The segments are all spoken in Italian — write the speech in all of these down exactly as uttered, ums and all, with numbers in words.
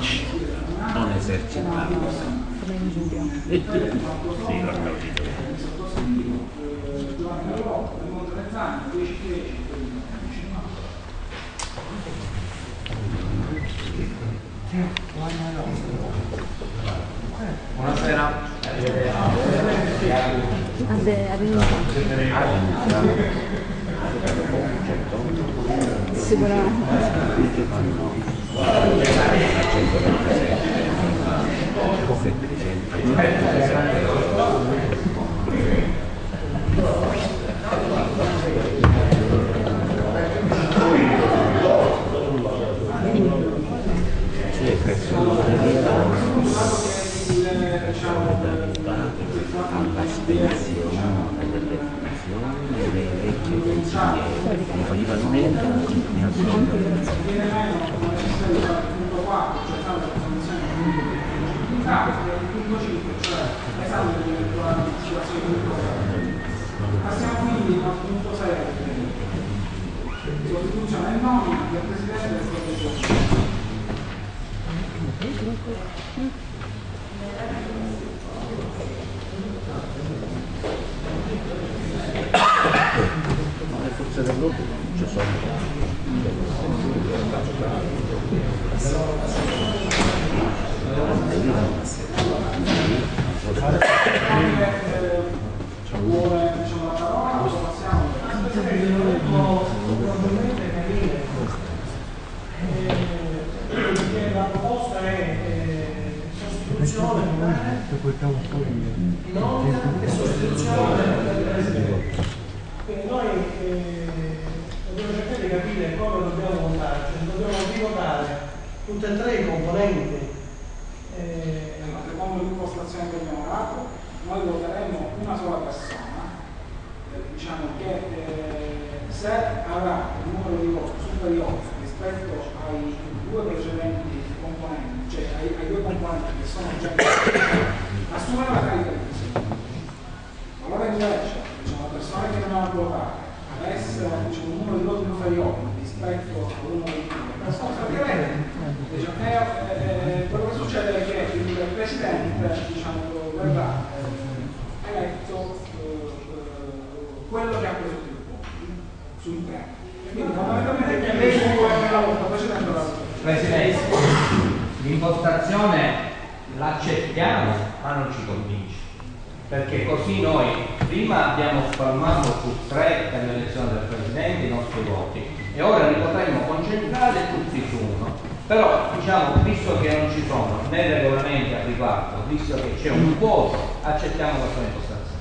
non esercitato. Come in Giulio. Sì, l'ho capito. Buonasera. Passiamo quindi al punto sei, sostituzione e nomina del Presidente del Consiglio. Le forze dell'ordine non ci sono. Vuole diciamo la parola, lo passiamo. La proposta è sostituzione nomina e sostituzione del Presidente. Quindi noi dobbiamo cercare di capire come dobbiamo votare, cioè dobbiamo rivotare tutte e tre i componenti. Secondo l'impostazione che abbiamo dato, noi voteremo una sola persona, eh, diciamo che eh, se avrà un numero di voti superiore rispetto ai due precedenti componenti, cioè ai, ai due componenti che sono già assumerà la carica di presidente. Allora invece diciamo, la persona che andiamo a votare avesse diciamo, un numero di voti inferiore rispetto a uno dei due persone, diciamo, eh, eh, quello che succede è che il presidente diciamo, verrà eh, eletto eh, quello che ha preso più voti sul tre. Quindi fondamentalmente che lei può la volta precedente la Presidente, l'impostazione l'accettiamo ma non ci convince, perché così noi prima abbiamo spalmato su tre per l'elezione del Presidente i nostri voti e ora li potremmo concentrare tutti su uno. Però diciamo, visto che non ci sono né regolamenti al riguardo, visto che c'è un vuoto, accettiamo questa impostazione.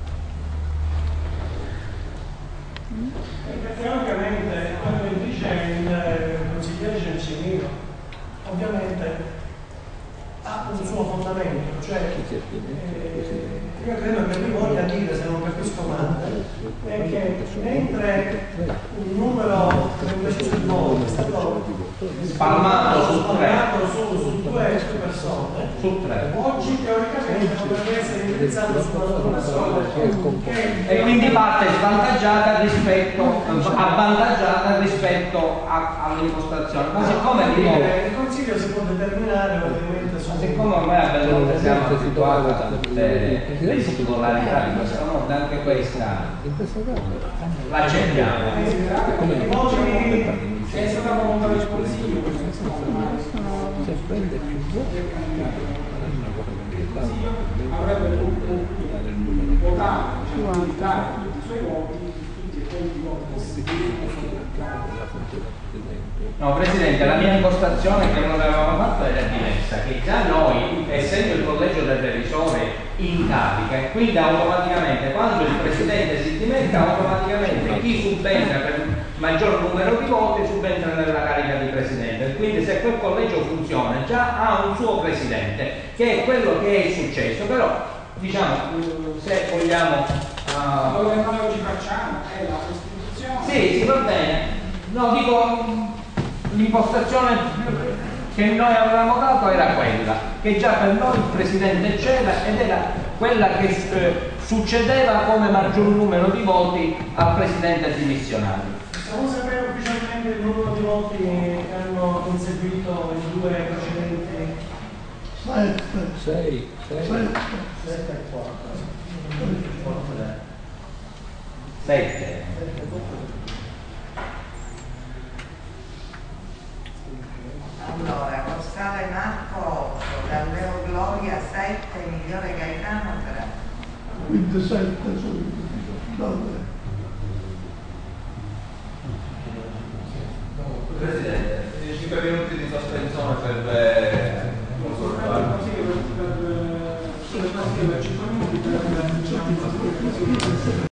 Perché ovviamente, come dice il consigliere Censimino, ovviamente ha un suo fondamento, cioè eh, io credo che lui voglia dire, se non capisco male, è che mentre un numero invece di voti è stato spalmato su tre su, su due persone, su tre, oggi teoricamente potrebbe essere indirizzato su una persona e quindi parte svantaggiata rispetto avvantaggiata rispetto all'impostazione. Ma siccome il Consiglio si può determinare ovviamente su siccome ormai a belle volte siamo abituati a tutte le singolarità di questa nota, anche questa l'accettiamo. È stata volontà del Consiglio, Se prende più voti, avrebbe dovuto votare, diciamo, dare tutti i suoi voti, tutti e tutti i voti possibili. No, Presidente, la mia impostazione che non avevamo fatto era diversa, che già noi, essendo il collegio del revisore in carica, quindi automaticamente quando il Presidente si dimetta, automaticamente chi subentra per maggior numero di voti subentra nella carica di Presidente. Quindi se quel collegio funziona già ha un suo Presidente, che è quello che è successo. Però diciamo, se vogliamo... Uh... Quello che noi oggi facciamo è la Costituzione. Sì, sì, va bene. No, dico... L'impostazione che noi avevamo dato era quella, che già per noi il Presidente c'era ed era quella che eh, succedeva come maggior numero di voti al Presidente dimissionario. Possiamo sapere ufficialmente il numero di voti che hanno conseguito i due precedenti sei, sei. sette e quattro. sette. Allora, Costale Marco otto, Galleo Gloria sette, Migliore Gaetano tre. Quindi sette subito. Dove? Presidente, cinque minuti di sospensione per eh, consultare. Così per, per, per, per, per cinque minuti per, diciamo,